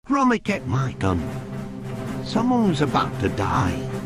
Gromit, get my gun. Someone was about to die.